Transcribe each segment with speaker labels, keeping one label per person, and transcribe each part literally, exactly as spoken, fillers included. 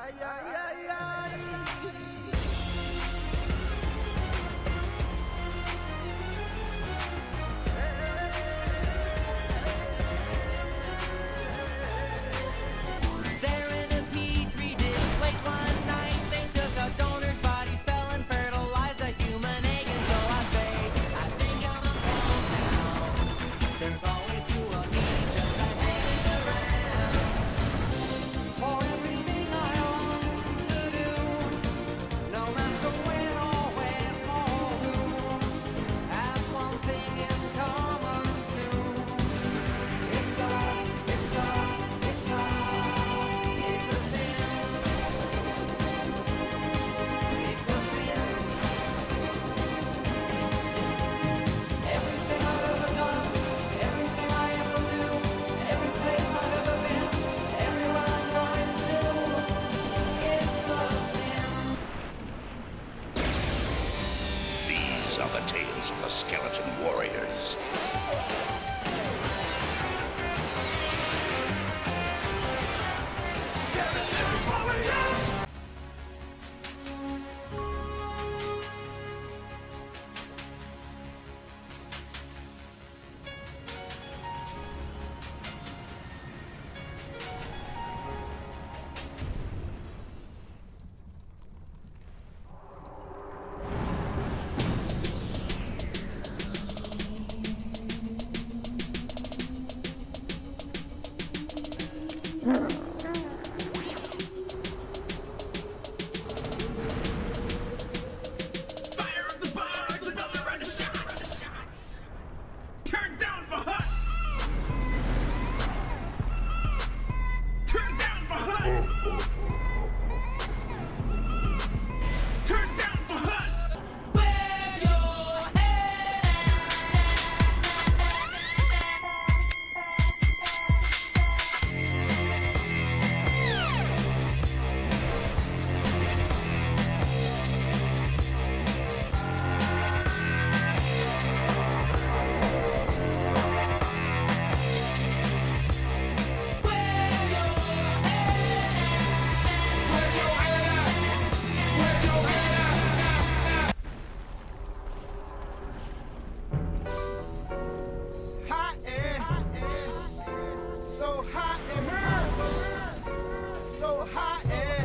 Speaker 1: Ay, ay, ay, ay.
Speaker 2: They're in a petri dish late one night. They took a donor's body cell and fertilized a human egg. And so I say, I think I'm a clone now. There's always two of me just hanging around.
Speaker 3: For everything I long to do, no matter when or where or who, has one thing in common too. It's a, it's a, it's a, it's a sin. It's a sin. Everything I've ever done, everything I ever do, every place I've ever been, everywhere I'm going to, it's a sin.
Speaker 4: These are the tales of the skeleton warriors. Skeleton warriors!
Speaker 5: Fire of the barge, another round of shots. Turn down for hut. Turn down for hut. Turn down for hut.
Speaker 2: Where's your
Speaker 1: Hot in, so hot in here, so hot in.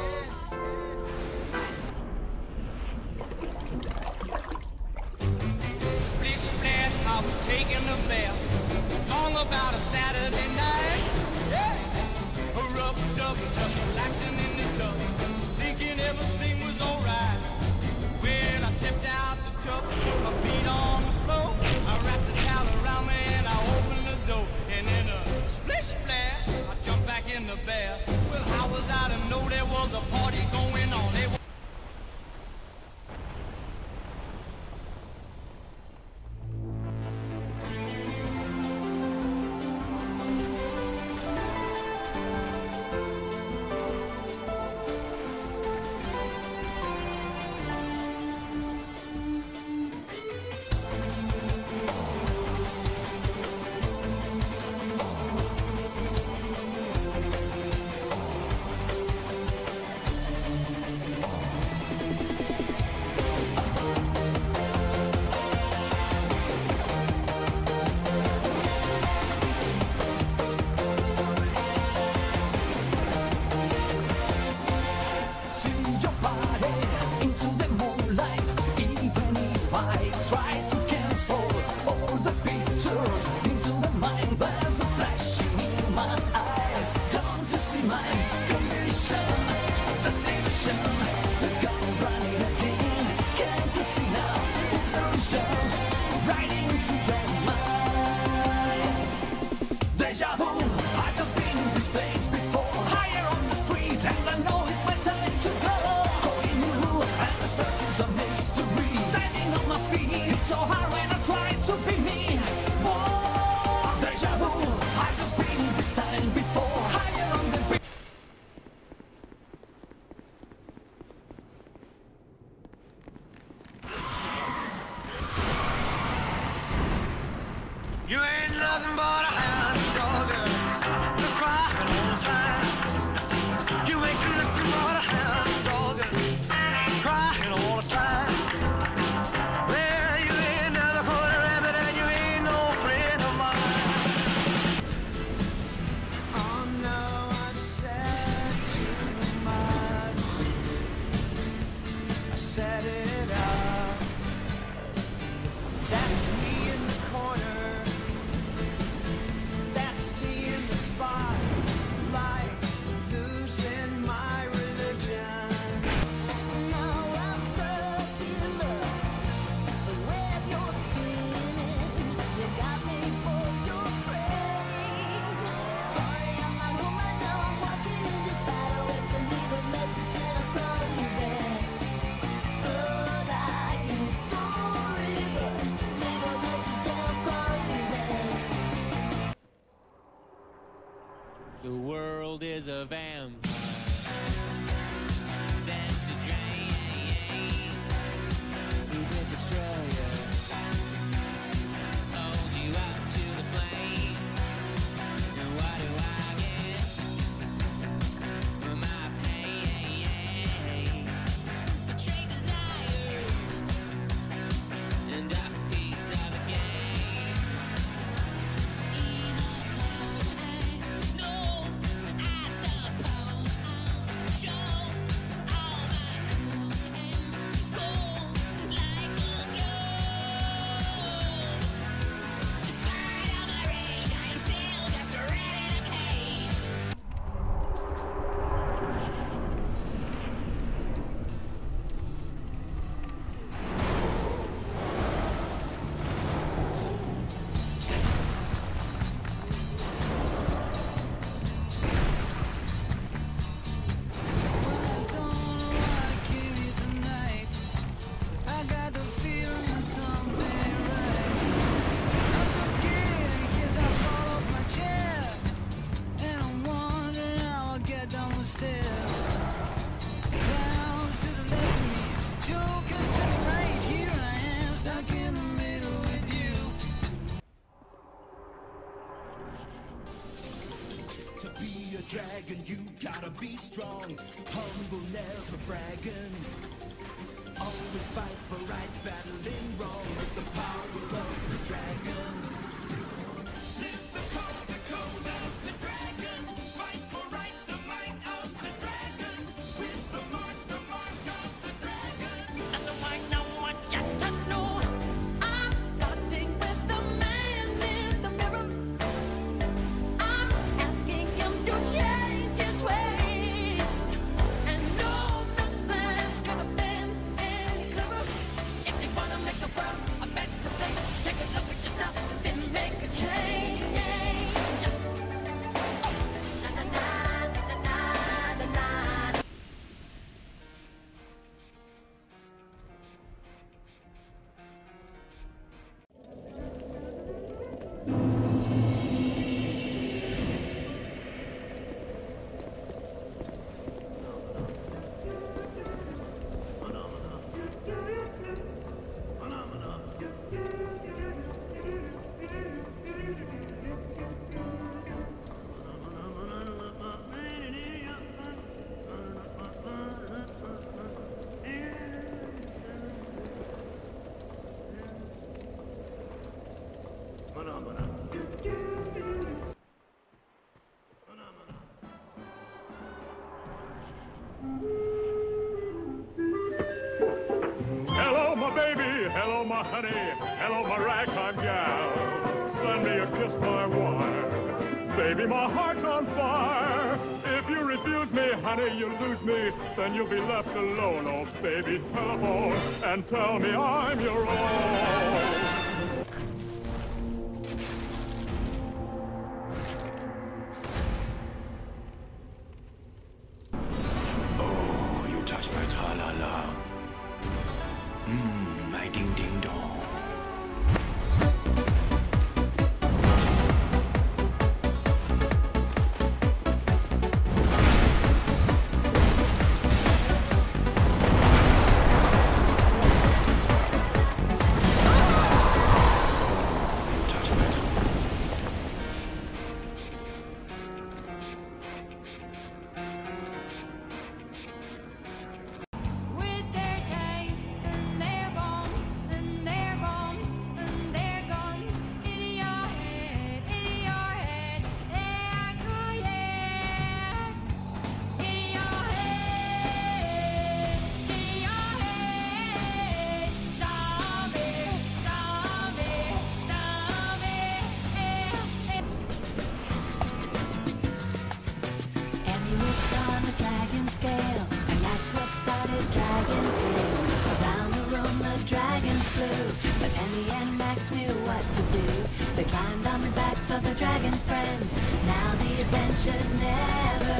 Speaker 3: Splish splash, I was taking a bath. Long about a Saturday night. Yeah. A rub dub, just relaxing in the tub, thinking everything was alright. When I stepped out the tub, put my feet on the floor, I wrapped the towel around me and I opened the door. And in a splish splash, I jumped back in the bath. Well, how was I to know there was a party going on? They
Speaker 2: The world is a vampire sent to drain. Super destroyer hold you up to the flames. And what do I get for my pain? Betrayed desires and a piece of the game. Even though I know, I suppose I'll show all my cool and cold like a joke. Despite all my rage, I am still just a rat in a cage.
Speaker 1: To be a dragon, you gotta be strong. Humble, never bragging. Always fight for right, battling wrong with the power of the dragon. Live the code, the code of the dragon. Fight for right, the might of the dragon. With the mark, the mark of the dragon.
Speaker 2: And the I know what you to know. I'm starting with the man in the mirror. I'm asking him to change his ways. And no message could have been any clearer. If you wanna make the world a better place, take a look at yourself, then make a change. Na na na na na na na.
Speaker 6: Hello, my baby. Hello, my honey. Hello, my ragtime gal. Send me a kiss, my wire. Baby, my heart's on fire. If you refuse me, honey, you lose me. Then you'll be left alone. Oh, baby, telephone and tell me I'm your own.
Speaker 1: Oh, you touch my tra-la-la. Mmm, my ding-ding-dong.
Speaker 2: With their tanks and their bombs and their bombs and their guns in your head, in your head, yeah, oh yeah. In your head, in your head, zombie, zombie, zombie, yeah, yeah. And you wished on the dragon scale, and that's what started Dragon Tales. Around the room the dragons flew, but in the end Max knew what to do. They climbed on the backs of the dragon friends. Now the adventures never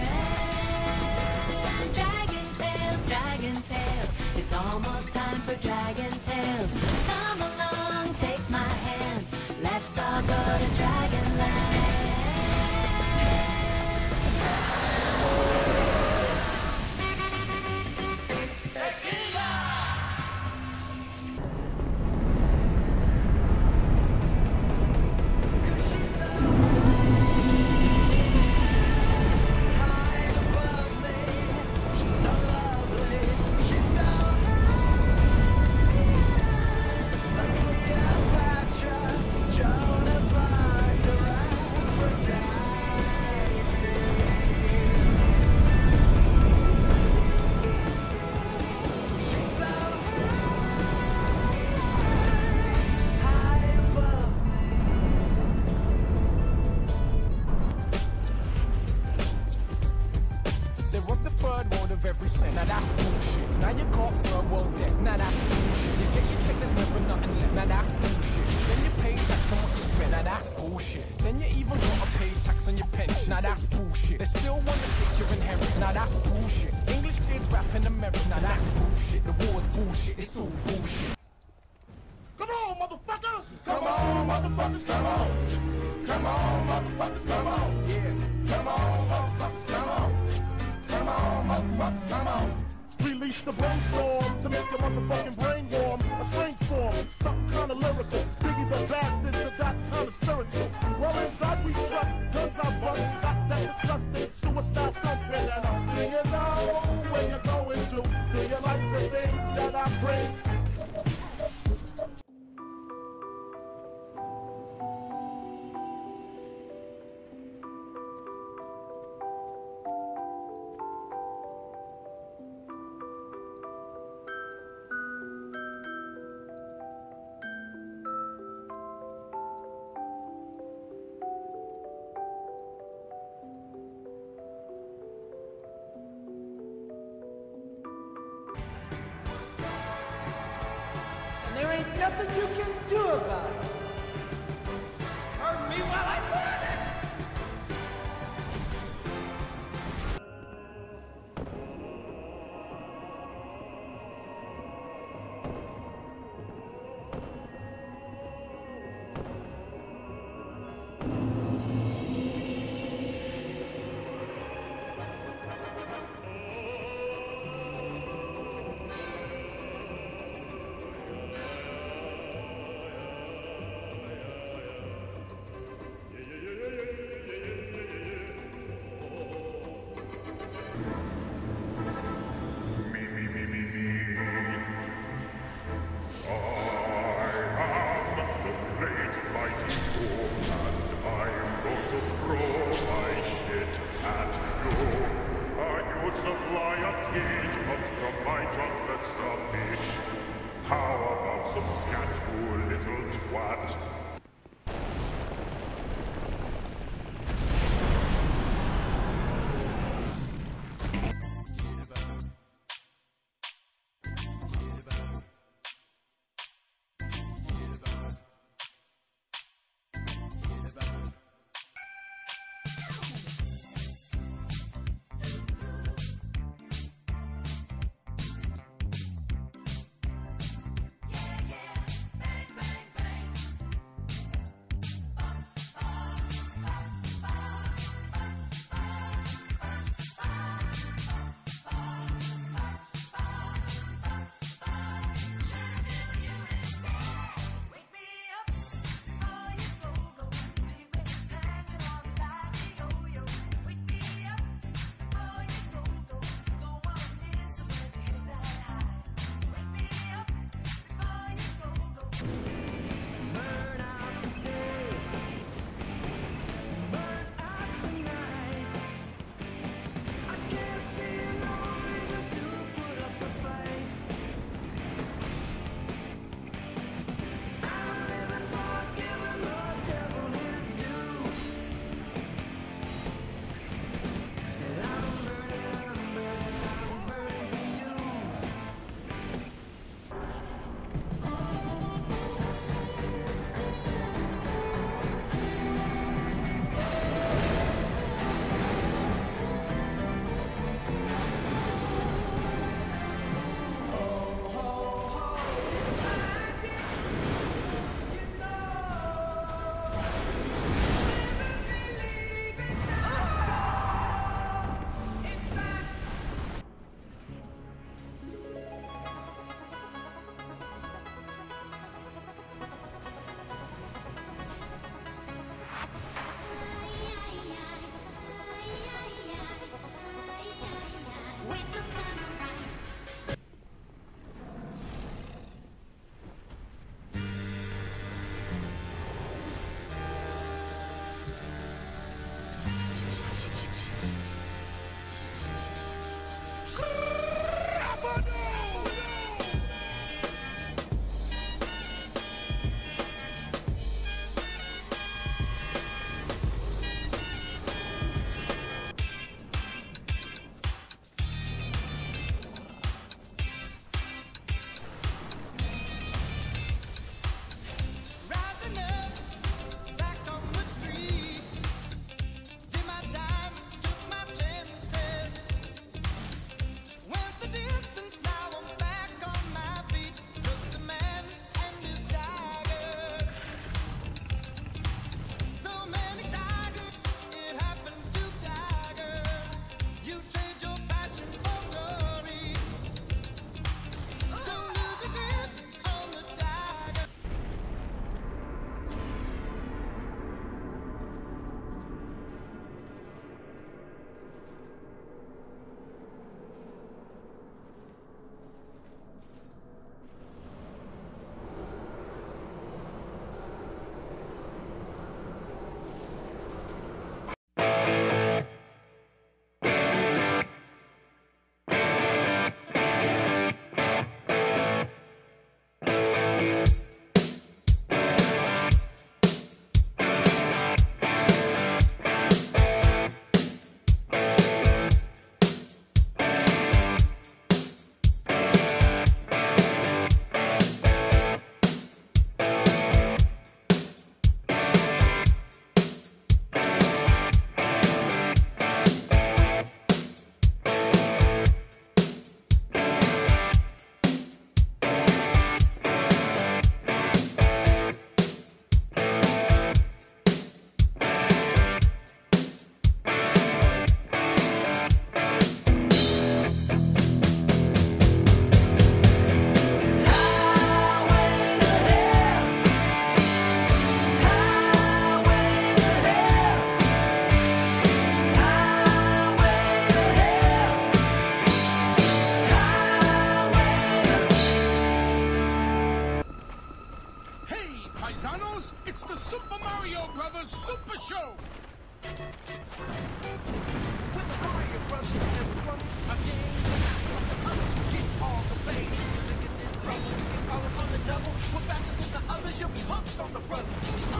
Speaker 2: end. Dragon Tales, Dragon Tales, it's almost time for Dragon Tales. Come along, take my hand, let's all go to Dragonland.
Speaker 7: every cent. Now that's bullshit. Now you caught third world debt. Now that's bullshit. You get your check, there's never nothing left. Now that's bullshit. Then you pay tax on what you spend. Now that's bullshit. Then you even gotta pay tax on your pension. Now that's bullshit. They still wanna take your inheritance. Now that's bullshit. English kids rapping American. Now that's bullshit. The war's bullshit. It's all bullshit.
Speaker 8: Come on, motherfucker! Come on, motherfuckers, come on! Come on, motherfuckers, come on! Yeah! Come on, motherfuckers, come on! Come on, motherfuckers, come on! Release the brainstorm to make your motherfucking brain warm. A strange form, something kinda lyrical. Biggie the bastard, so that's kinda spiritual. Well, inside we trust, guns are bust, stop that disgusting suicide thumping. And uh, do you know where you're going to? Do you like the things that I bring?
Speaker 2: There ain't nothing you can do about it. Pardon me while I burn it.
Speaker 6: Supply of tea comes from my chocolates the fish. How about some scat, you little twat?
Speaker 7: Brothers Super Show!
Speaker 9: With the Mario Brothers and the Crumbs, a game the others who get all the blame. Music is in trouble, you can call us on the double. We're faster than the others, you're pumped on the brothers. Uh.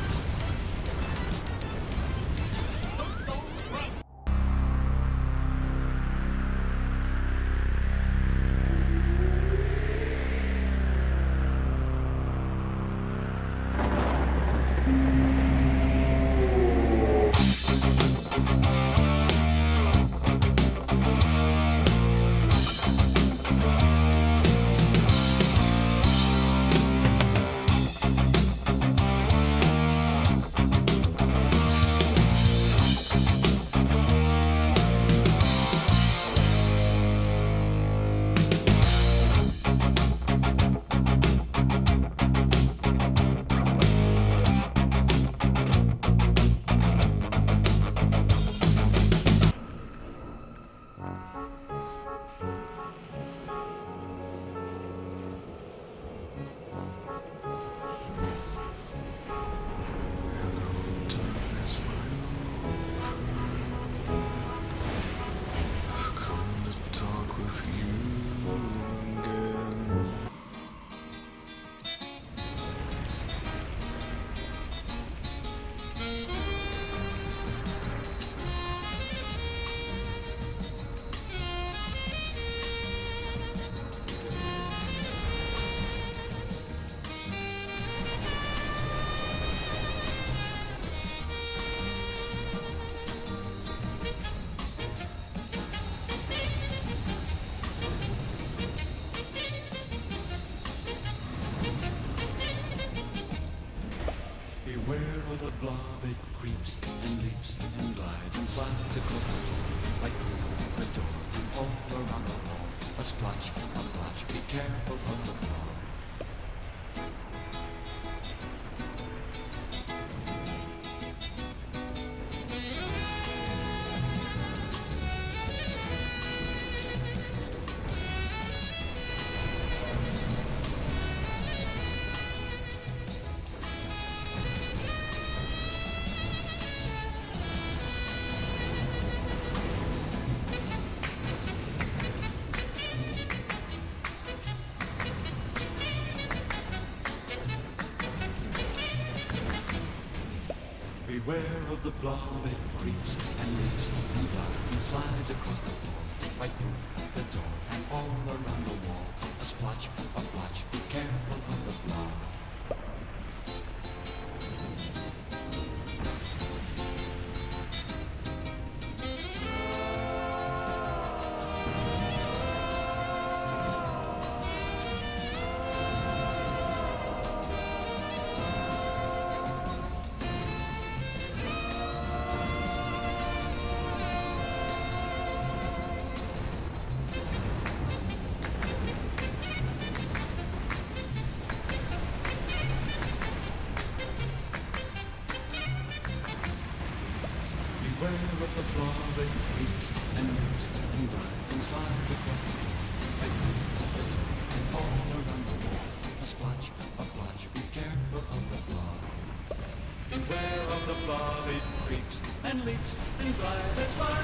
Speaker 1: Beware of the blob, it creeps and leaps and glides and slides across the floor, right through the door, all around the wall. A splotch, a blotch, be careful of the blob. Beware of the blob, it creeps and leaps and glides and slides across the floor, right through the door and all around the wall. A splotch, a blotch, be careful of the blob. Beware of the blob, it creeps and leaps and glides and slides across the floor, right through the door and all around the wall. A splotch, a blotch, be careful of the blob. Beware of the blob, it creeps and leaps and glides and slides